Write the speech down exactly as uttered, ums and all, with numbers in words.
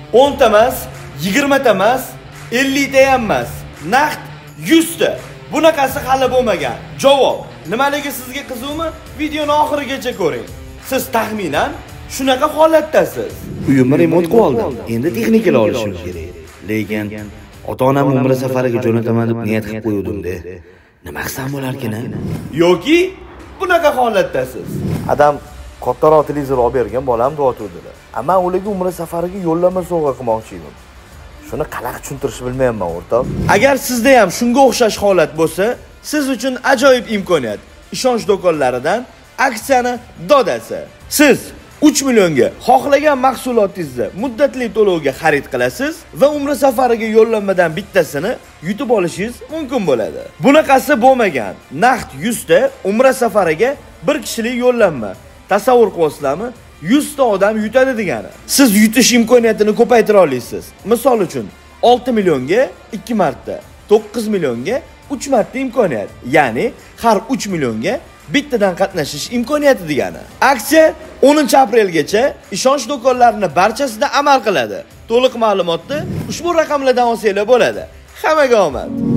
o'n ta emas, yigirma ta emas, ellik ta ham emas. Naqd yuz ta. Bunaqasi hali bo'lmagan. Javob. Nimaligi sizga qizuvmi? Videoni oxirigacha ko'ring. Siz taxminan shunaqa holatdasiz. Uyimni remont qilib oldim. Endi texnikalar olishim kerak. Lekin ota-onam umra safariga jo'nataman deb niyat qilib qo'ydim-da. Nima qilsam bo'larkin? Yoki bunaqa holatdasiz. Adam kattaroq televizor olib bergan bolam deyotuvdilar. Ammo ularga umra safariga yo'llanma sovg'a qilmoqchi edim. Shuni qanaqa tushuntirishni bilmayapman, o'rtoq. Agar sizda ham shunga o'xshash holat bo'lsa, siz uchun ajoyib imkoniyat. Ishonch do'konlaridan aksiyani dodasi. Siz uch millionga xohlagan mahsulotingizni muddatli to'lovga xarid qilasiz va umra safariga yo'llanmadan bittasini yutib olishingiz mumkin bo'ladi. Bunaqasi bo'lmagan. Naqd yuz ta umra safariga bir kishilik yo'llanma. Tasavvur qilasizlarmi? yuz ta odam yutadi degani. Siz yutish imkoniyatini ko'paytira olasiz. Misol uchun olti millionga ikki marta, to'qqiz millionga uch marta imkoniyat. Ya'ni har uch millionga bittadan qatnashish imkoniyati degani. Aksiya o'ninchi aprelgacha ishonch do'konlarining barchasida amal qiladi. To'liq ma'lumotni ushbu raqamlardan olsanglar bo'ladi. Hammaga omad.